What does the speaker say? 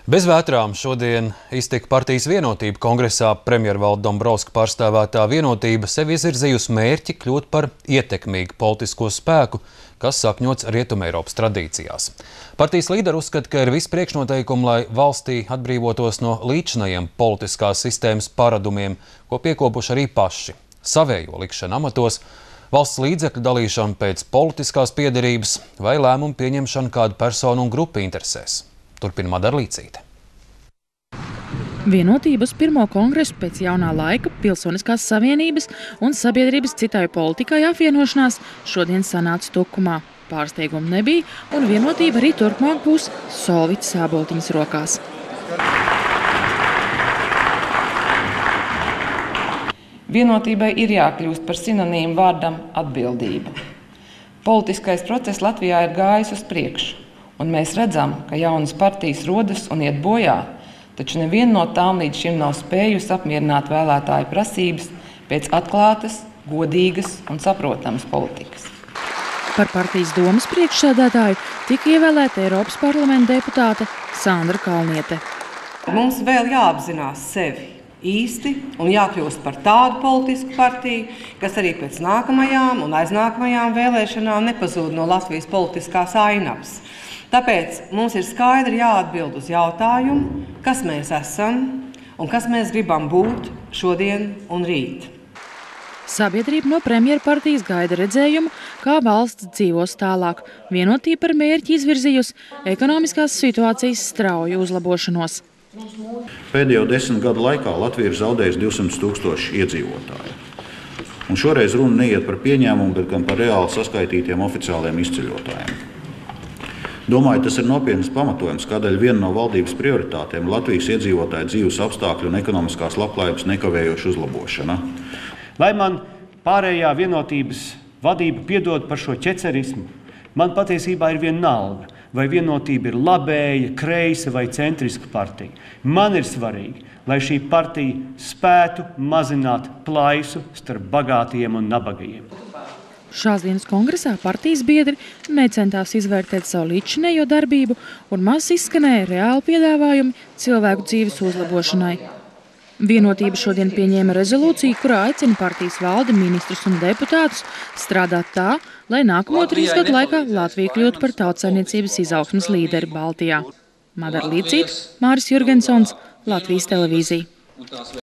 Bez vētrām šodien iztika partijas vienotība kongresā. Premjervalda Dombrovska pārstāvētā vienotība sev izvirzījusi mērķi kļūt par ietekmīgu politisko spēku, kas sakņots Rietumeiropas tradīcijās. Partijas līderi uzskata, ka ir visi priekšnoteikumi, lai valstī atbrīvotos no līdzinājiem politiskās sistēmas paradumiem, ko piekopuši arī paši. Savējo likšanu amatos, valsts līdzekļu dalīšanu pēc politiskās piederības vai lēmumu pieņemšanu kādu personu un grupu interesēs. Turpina Madara Līcīte. Vienotības pirmo kongresu pēc jaunā laika Pilsoniskās savienības un sabiedrības citai politikai apvienošanās šodien sanāca tukumā. Pārsteigumu nebija, un vienotība arī turpmāk būs Solvitas Āboltiņas rokās. Vienotībai ir jākļūst par sinonīmu vārdam atbildība. Politiskais process Latvijā ir gājis uz priekšu, un mēs redzam, ka jaunas partijas rodas un iet bojā, taču neviena no tām līdz šim nav spējusi apmierināt vēlētāju prasības pēc atklātas, godīgas un saprotamas politikas. Par partijas domas priekšsēdētāju tika ievēlēta Eiropas parlamenta deputāte Sandra Kalniete. Mums vēl jāapzinās sevi īsti un jākļūst par tādu politisku partiju, kas arī pēc nākamajām un aiznākamajām vēlēšanām nepazūd no Latvijas politiskās ainavas. Tāpēc mums ir skaidri jāatbild uz jautājumu, kas mēs esam un kas mēs gribam būt šodien un rīt. Sabiedrība no premjera partijas gaida redzējumu, kā valsts dzīvos tālāk. Vienotība par mērķi izvirzījusi ekonomiskās situācijas strauju uzlabošanos. Pēdējo 10 gadu laikā Latvija ir zaudējusi 200 000 iedzīvotāju. Un šoreiz runa neiet par pieņēmumu, bet gan par reāli saskaitītiem oficiāliem izceļotājiem. Domāju, tas ir nopietns pamatojums, kādēļ viena no valdības prioritātēm Latvijas iedzīvotāju dzīves apstākļu un ekonomiskās labklājības nekavējoša uzlabošana. Lai man pārējā vienotības vadība piedod par šo ķecerismu, man patiesībā ir vienalga, vai vienotība ir labēja, kreisa vai centriska partija. Man ir svarīgi, lai šī partija spētu mazināt plaisu starp bagātiem un nabagajiem. Šās dienas kongresā partijas biedri necentās izvērtēt savu līdzinējo darbību un maz izskanēja reāli piedāvājumi cilvēku dzīves uzlabošanai. Vienotība šodien pieņēma rezolūciju, kurā aicina partijas valdi, ministrus un deputātus strādāt tā, lai nākamo 3 gadu laikā Latvija kļūtu par tautsaimniecības izaugsmes līderi Baltijā. Madara Līcīte, Māris Jurgensons, Latvijas televīzija.